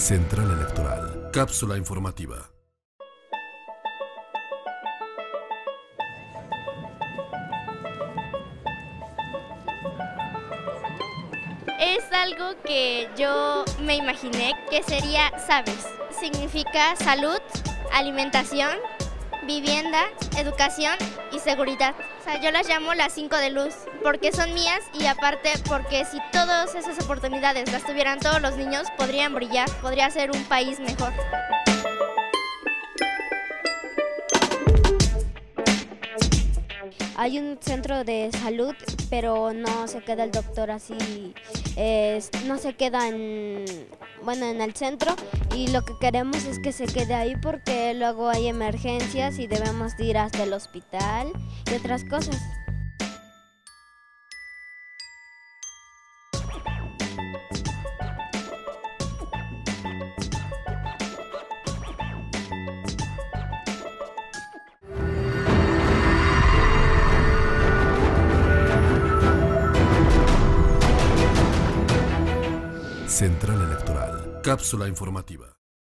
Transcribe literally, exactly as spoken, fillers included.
Central Electoral. Cápsula informativa. Es algo que yo me imaginé que sería SABES. Significa salud, alimentación, vivienda, educación y seguridad. O sea, yo las llamo las cinco de luz porque son mías y aparte porque si todas esas oportunidades las tuvieran todos los niños podrían brillar, podría ser un país mejor. Hay un centro de salud, pero no se queda el doctor así, eh, no se queda en, bueno, en el centro, y lo que queremos es que se quede ahí porque luego hay emergencias y debemos de ir hasta el hospital y otras cosas. Central Electoral. Cápsula informativa.